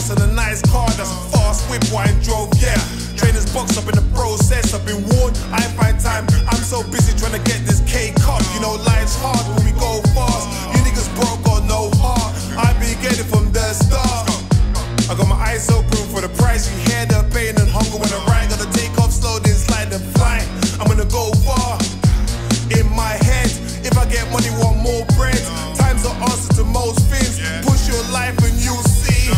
house and a nice car. That's a fast whip, wine drove, yeah. Trainers box up in the process. I've been warned, I ain't find time. I'm so busy trying to get this cake up. You know life's hard when we go fast. You niggas broke, got no heart. I be getting from the start. I got my eyes open for the price. You hear the pain and hunger when I ride. Gotta take off slow, then slide and fly. I'm gonna go far. In my head, if I get money, want more bread. Time's the answer to most things. Push your life and you'll see.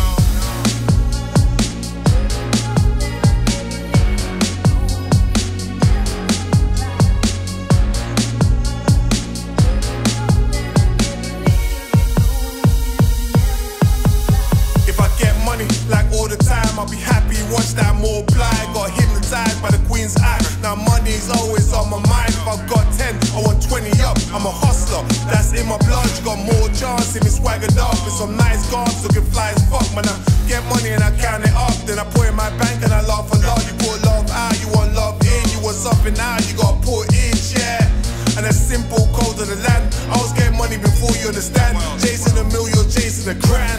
If I get money, like all the time, I'll be happy, watch that multiply. Got hypnotized by the Queen's eye. Now money's always on my mind. If I've got 10, I want 20 up. I'm a hustler, that's in my blood. You got more chance, see me swaggered up with some nice garbs, looking fly as fuck. Man, I get money and I count it up, then I put it in my bank and I laugh a lot. You put love out, you want love in. You want something out, you gotta put in, yeah. And a simple code of the land. I was getting money before you understand. Chasing a mill, you're chasing a grand.